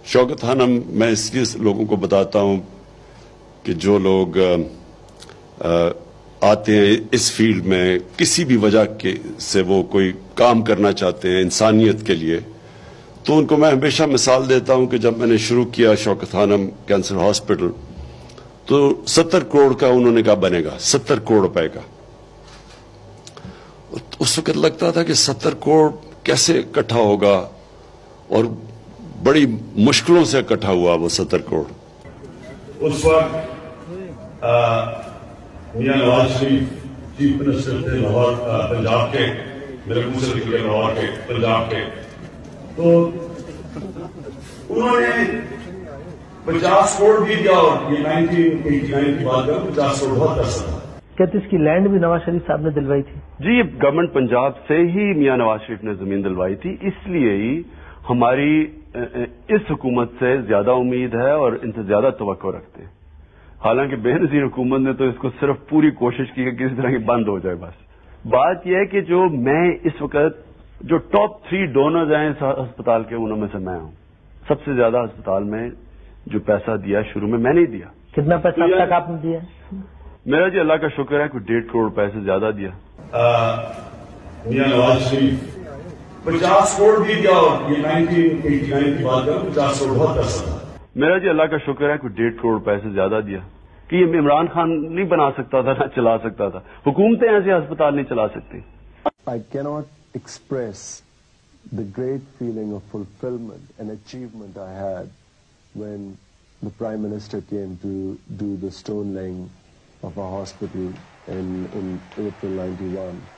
شوکت خانم میں اس لیے لوگوں کو بتاتا ہوں کہ جو لوگ آتے ہیں اس فیلڈ میں کسی بھی وجہ سے وہ کوئی کام کرنا چاہتے ہیں انسانیت کے لیے، تو ان کو میں ہمیشہ مثال دیتا ہوں کہ جب میں نے شروع کیا شوکت خانم کینسر ہاسپٹل تو 70 کروڑ کا انہوں نے کہا بنے گا، 70 کروڑ روپے کا. اس وقت لگتا تھا کہ 70 کروڑ کیسے اکٹھا ہوگا، اور بڑی مشکلوں سے اکٹھا ہوا وہ 70 کروڑ. اس وقت میاں نواز شریف چیف منسٹر تھے لاہور پنجاب کے، میرے منہ سے نکلے لاہور کے پنجاب کے، تو انہوں نے 50 کروڑ بھی دیا، اور یہ 1989 کی بات ہے، 50 کروڑ بہت پیسہ تھا. کہتے اس کی لینڈ بھی نواز شریف صاحب نے دلوائی تھی؟ جی، گورنمنٹ پنجاب سے ہی میاں نواز شریف نے زمین دلوائی تھی، اس لیے ہی ہماری اس حکومت سے زیادہ امید ہے اور ان سے زیادہ توقع رکھتے ہیں. حالانکہ بے نظیر حکومت نے تو اس کو صرف پوری کوشش کی کہ کسی طرح کی بند ہو جائے. بس بات یہ ہے کہ جو میں اس وقت جو ٹاپ 3 ڈونرز ہیں اس ہسپتال کے، انہوں میں سے میں ہوں. سب سے زیادہ ہسپتال میں جو پیسہ دیا شروع میں نے ہی دیا. کتنا پیسہ اب تک آپ نے دیا؟ میرا جی اللہ کا شکر ہے کہ 1.5 کروڑ روپے سے زیادہ دیا. میاں نواز شریف 50 کروڑ بھی دیا، اور یہ 1989 کی بات ہے، 50 کروڑ بہت پیسہ تھا. میرا جی اللہ کا شکر ہے کہ 1.5 کروڑ روپے سے زیادہ دیا کہ یہ عمران خان نہیں بنا سکتا تھا، نہ چلا سکتا تھا. حکومتیں ایسے ہسپتال نہیں چلا سکتی. I cannot express the great feeling of fulfillment and achievement I had when the Prime Minister came to do the stone laying of our hospital in April 91.